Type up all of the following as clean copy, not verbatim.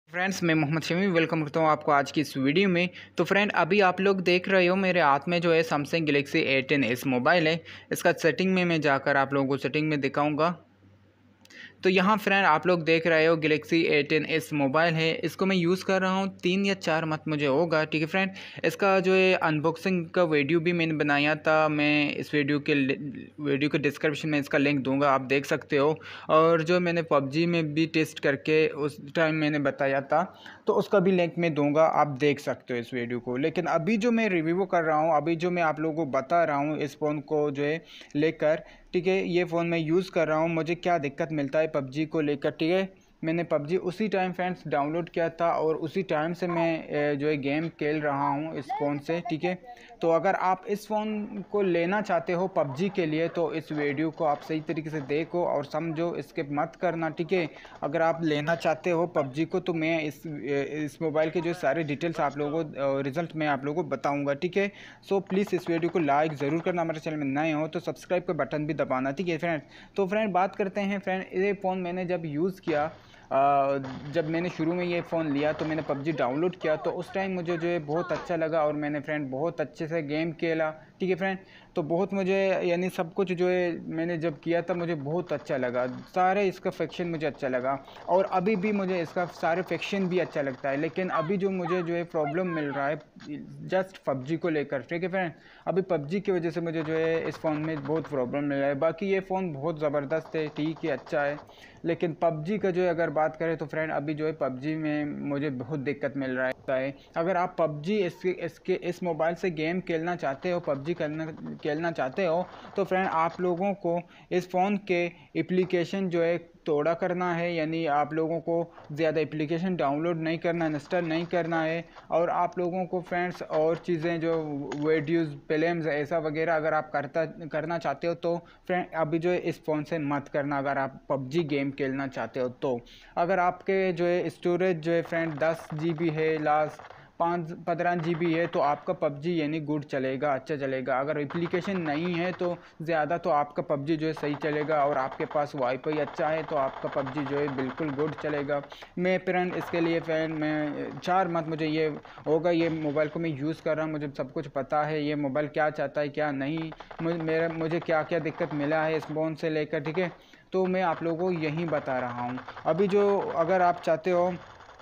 Friends, मैं Mohammed Shami welcome करता हूँ आपको आज की इस वीडियो में। तो फ्रेंड, अभी आप लोग देख रहे हो मेरे हाथ में जो है सैमसंग गैलेक्सी A10s मोबाइल है। इसका सेटिंग में मैं जाकर आप लोगों को सेटिंग में दिखाऊंगा। तो यहाँ फ्रेंड आप लोग देख रहे हो गैलेक्सी A10s मोबाइल है। इसको मैं यूज़ कर रहा हूँ 3 या 4 मंथ मुझे होगा। ठीक है फ्रेंड, इसका जो है अनबॉक्सिंग का वीडियो भी मैंने बनाया था। मैं इस वीडियो के डिस्क्रिप्शन में इसका लिंक दूंगा, आप देख सकते हो। और जो मैंने PUBG में भी टेस्ट करके उस टाइम मैंने बताया था, तो उसका भी लिंक मैं दूंगा, आप देख सकते हो इस वीडियो को। लेकिन अभी जो मैं रिव्यू कर रहा हूँ, अभी जो मैं आप लोगों को बता रहा हूँ इस फ़ोन को जो है लेकर, ठीक है, ये फ़ोन मैं यूज़ कर रहा हूँ, मुझे क्या दिक्कत मिलता है PUBG को लेकर। ठीक है, मैंने PUBG उसी टाइम फ्रेंड्स डाउनलोड किया था और उसी टाइम से मैं जो है गेम खेल रहा हूँ इस फ़ोन से। ठीक है, तो अगर आप इस फ़ोन को लेना चाहते हो PUBG के लिए तो इस वीडियो को आप सही तरीके से देखो और समझो, स्किप मत करना। ठीक है, अगर आप लेना चाहते हो PUBG को तो मैं इस मोबाइल के जो सारे डिटेल्स आप लोगों को, रिज़ल्ट मैं आप लोगों को बताऊँगा। ठीक है, सो प्लीज़ इस वीडियो को लाइक ज़रूर करना, हमारे चैनल में नए हो तो सब्सक्राइब का बटन भी दबाना। ठीक है फ्रेंड, तो फ्रेंड बात करते हैं फ्रेंड, ये फ़ोन मैंने जब यूज़ किया, जब मैंने शुरू में ये फ़ोन लिया तो मैंने PUBG डाउनलोड किया, तो उस टाइम मुझे जो है बहुत अच्छा लगा और मैंने फ्रेंड बहुत अच्छे से गेम खेला। ठीक है फ्रेंड, तो बहुत मुझे यानी सब कुछ जो है मैंने जब किया था मुझे बहुत अच्छा लगा, सारे इसका फैक्शन मुझे अच्छा लगा और अभी भी मुझे इसका सारे फैक्शन भी अच्छा लगता है। लेकिन अभी जो मुझे जो है प्रॉब्लम मिल रहा है जस्ट PUBG को लेकर। ठीक है फ्रेंड, अभी PUBG की वजह से मुझे जो है इस फ़ोन में बहुत प्रॉब्लम मिल रहा है। बाकी ये फ़ोन बहुत ज़बरदस्त है, ठीक है, अच्छा है, लेकिन PUBG का जो है अगर बात करें तो फ्रेंड अभी जो है PUBG में मुझे बहुत दिक्कत मिल रहा है। अगर आप PUBG इसके इस मोबाइल से गेम खेलना चाहते हो, PUBG खेलना चाहते हो, तो फ्रेंड आप लोगों को इस फ़ोन के एप्लीकेशन जो है थोड़ा करना है, यानी आप लोगों को ज़्यादा एप्लीकेशन डाउनलोड नहीं करना, इंस्टॉल नहीं करना है। और आप लोगों को फ्रेंड्स और चीज़ें जो वीडियोज़ फिल्म्स ऐसा वगैरह अगर आप करना चाहते हो तो फ्रेंड अभी जो है इस फ़ोन से मत करना, अगर आप PUBG गेम खेलना चाहते हो तो। अगर आपके जो है स्टोरेज जो है फ्रेंड 10 GB है, लास्ट 15 GB है, तो आपका PUBG यानी गुड चलेगा, अच्छा चलेगा। अगर एप्लीकेशन नहीं है तो ज़्यादा तो आपका PUBG जो है सही चलेगा और आपके पास वाईफाई अच्छा है तो आपका PUBG जो है बिल्कुल गुड चलेगा। मैं फ्रेंड इसके लिए फ्रेंड मैं 4 मंथ मुझे ये होगा, ये मोबाइल को मैं यूज़ कर रहा हूँ, मुझे सब कुछ पता है ये मोबाइल क्या चाहता है क्या नहीं, मुझे क्या क्या दिक्कत मिला है इस फ़ोन से लेकर। ठीक है, तो मैं आप लोगों को यही बता रहा हूँ। अभी जो अगर आप चाहते हो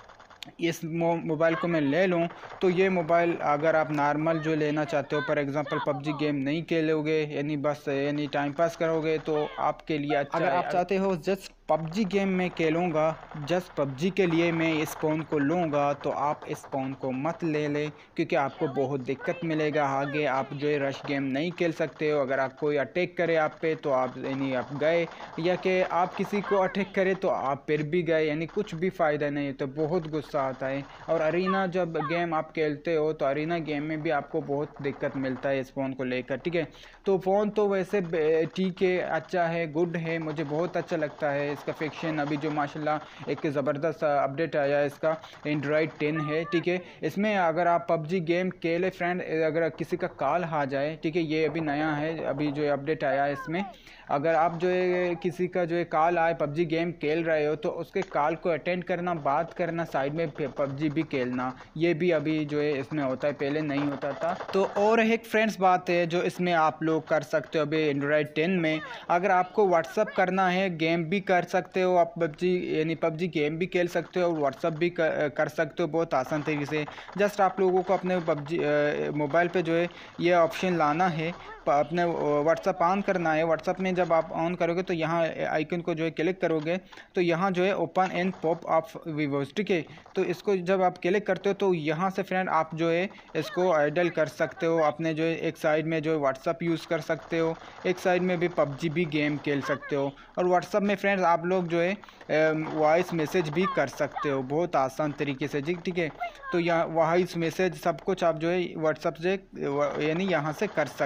इस मोबाइल को मैं ले लूँ तो ये मोबाइल अगर आप नॉर्मल जो लेना चाहते हो, फॉर एग्जांपल PUBG गेम नहीं खेलोगे यानी बस यानी टाइम पास करोगे तो आपके लिए अच्छा है। अगर आप चाहते हो जस्ट PUBG गेम में खेलूँगा, जस्ट PUBG के लिए मैं इस फ़ोन को लूँगा, तो आप इस फ़ोन को मत ले लें, क्योंकि आपको बहुत दिक्कत मिलेगा आगे। आप जो है रश गेम नहीं खेल सकते हो, अगर आप कोई अटैक करे आप पे तो आप यानी आप गए, या कि आप किसी को अटैक करे तो आप फिर भी गए, यानी कुछ भी फ़ायदा नहीं है, तो बहुत गुस्सा आता है। और अरीना जब गेम आप खेलते हो तो अरीना गेम में भी आपको बहुत दिक्कत मिलता है इस फ़ोन को लेकर। ठीक है, तो फ़ोन तो वैसे ठीक है, अच्छा है, गुड है, मुझे बहुत अच्छा लगता है इसका फिक्शन। अभी जो माशाल्लाह एक ज़बरदस्त अपडेट आया है इसका, एंड्रॉयड 10 है। ठीक है, इसमें अगर आप PUBG गेम खेले फ्रेंड, अगर किसी का कॉल आ जाए, ठीक है, ये अभी नया है, अभी जो अपडेट आया है इसमें, अगर आप जो है किसी का जो है कॉल आए, PUBG गेम खेल रहे हो तो उसके कॉल को अटेंड करना, बात करना, साइड में PUBG भी खेलना, ये भी अभी जो है इसमें होता है, पहले नहीं होता था। तो और एक फ्रेंड्स बात है जो इसमें आप लोग कर सकते हो अभी एंड्रॉयड 10 में, अगर आपको व्हाट्सअप करना है, गेम भी कर सकते हो आप, PUBG गेम भी खेल सकते हो और व्हाट्सअप भी कर सकते हो बहुत आसान तरीके से। जस्ट आप लोगों को अपने PUBG मोबाइल पे जो है ये ऑप्शन लाना है, अपने व्हाट्सअप ऑन करना है। व्हाट्सअप में जब आप ऑन करोगे तो यहाँ आइकन को जो है क्लिक करोगे तो यहाँ जो है ओपन एंड पॉप अप वीवोस। ठीक है, तो इसको जब आप क्लिक करते हो तो यहाँ से फ्रेंड आप जो है इसको आइडल कर सकते हो, अपने जो है एक साइड में जो है व्हाट्सअप यूज़ कर सकते हो, एक साइड में भी PUBG भी गेम खेल सकते हो। और व्हाट्सअप में फ्रेंड्स आप लोग जो है वॉइस मैसेज भी कर सकते हो बहुत आसान तरीके से जी। ठीक है, तो यहाँ वॉइस मैसेज सब कुछ आप जो है व्हाट्सअप से यानी यहाँ से कर सकते हो।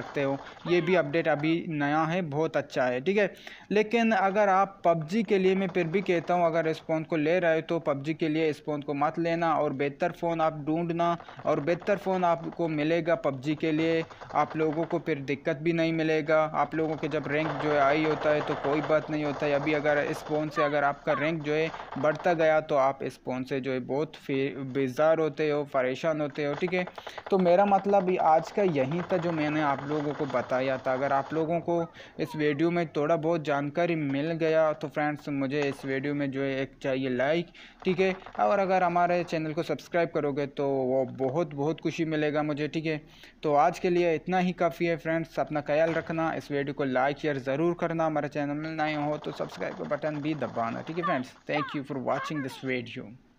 ये भी अपडेट अभी नया है, बहुत अच्छा है, ठीक है। लेकिन अगर आप पबजी के लिए, मैं फिर भी कहता हूँ अगर इस फ़ोन को ले रहे हो तो पबजी के लिए इस फ़ोन को मत लेना और बेहतर फ़ोन आप ढूंढना, और बेहतर फ़ोन आपको मिलेगा पबजी के लिए। आप लोगों को फिर दिक्कत भी नहीं मिलेगा। आप लोगों के जब रैंक जो है हाई होता है तो कोई बात नहीं होता है। अभी अगर इस फ़ोन से अगर आपका रैंक जो है बढ़ता गया तो आप इस फ़ोन से जो है बहुत बेजार होते हो, परेशान होते हो, ठीक है। तो मेरा मतलब आज का यही था जो मैंने आप लोगों को बताया था। अगर आप लोगों को इस वीडियो में थोड़ा बहुत जानकारी मिल गया तो फ्रेंड्स मुझे इस वीडियो में जो है एक चाहिए लाइक, ठीक है। और अगर हमारे चैनल को सब्सक्राइब करोगे तो वो बहुत बहुत खुशी मिलेगा मुझे, ठीक है। तो आज के लिए इतना ही काफ़ी है फ्रेंड्स। अपना ख्याल रखना, इस वीडियो को लाइक शेयर ज़रूर करना, हमारे चैनल में नए हो तो सब्सक्राइब का बटन भी दबाना, ठीक है friends. Thank you for watching this video.